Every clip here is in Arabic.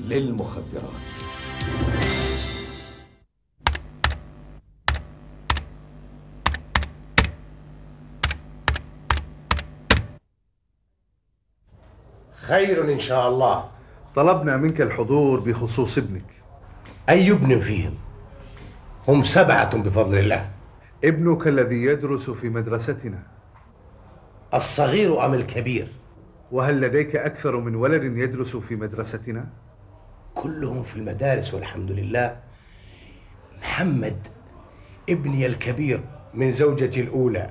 للمخدرات. خير إن شاء الله. طلبنا منك الحضور بخصوص ابنك. أي ابن فيهم؟ هم 7 بفضل الله. ابنك الذي يدرس في مدرستنا. الصغير أم الكبير؟ وهل لديك أكثر من ولد يدرس في مدرستنا؟ كلهم في المدارس والحمد لله. محمد ابني الكبير من زوجتي الأولى.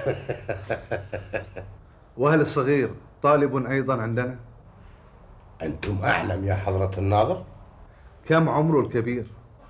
وهل الصغير طالب أيضا عندنا؟ أنتم أعلم يا حضرة الناظر. كم عمر الكبير؟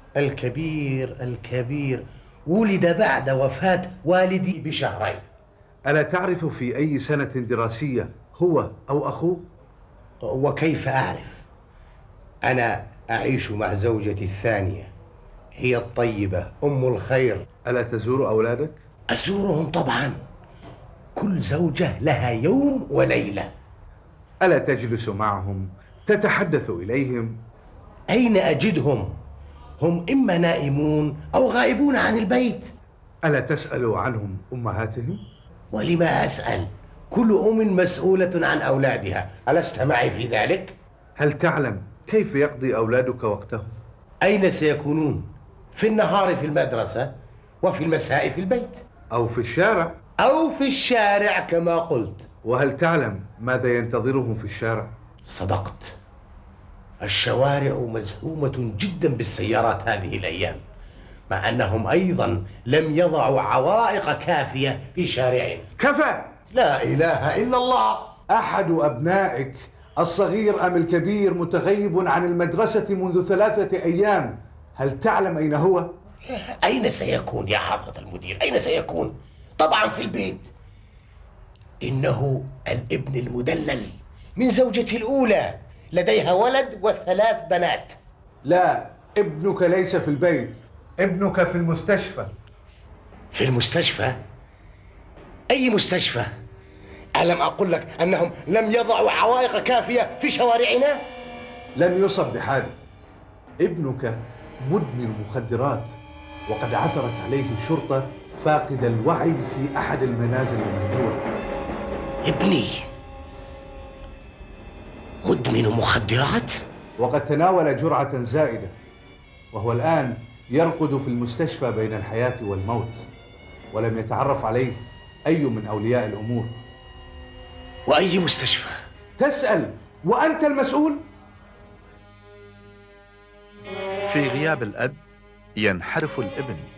الكبير ولد بعد وفاة والدي بشهرين. ألا تعرف في أي سنة دراسية هو أو أخوه؟ وكيف أعرف؟ أنا أعيش مع زوجتي الثانية، هي الطيبة أم الخير. ألا تزور أولادك؟ أزورهم طبعا، كل زوجة لها يوم وليلة. ألا تجلس معهم تتحدث إليهم؟ أين أجدهم؟ هم إما نائمون أو غائبون عن البيت. ألا تسأل عنهم أمهاتهم؟ ولما أسأل؟ كل أم مسؤولة عن أولادها، ألست معي في ذلك؟ هل تعلم كيف يقضي أولادك وقتهم؟ أين سيكونون؟ في النهار في المدرسة، وفي المساء في البيت، أو في الشارع. أو في الشارع كما قلت. وهل تعلم ماذا ينتظرهم في الشارع؟ صدقت، الشوارع مزحومة جدا بالسيارات هذه الأيام، مع أنهم أيضا لم يضعوا عوائق كافية في شارعنا. كفى! لا إله إلا الله. أحد أبنائك الصغير أم الكبير متغيب عن المدرسة منذ 3 أيام، هل تعلم أين هو؟ أين سيكون يا حضرة المدير؟ أين سيكون؟ طبعا في البيت. إنه الابن المدلل من زوجتي الأولى، لديها ولد و3 بنات. لا، ابنك ليس في البيت، ابنك في المستشفى. في المستشفى؟ أي مستشفى؟ ألم أقول لك أنهم لم يضعوا عوائق كافية في شوارعنا؟ لم يصب بحادث، ابنك مدمن مخدرات، وقد عثرت عليه الشرطة فاقد الوعي في أحد المنازل المهجورة. ابني مدمن مخدرات؟ وقد تناول جرعة زائدة، وهو الآن يرقد في المستشفى بين الحياة والموت، ولم يتعرف عليه أي من أولياء الأمور. وأي مستشفى؟ تسأل وأنت المسؤول؟ في غياب الأب ينحرف الابن.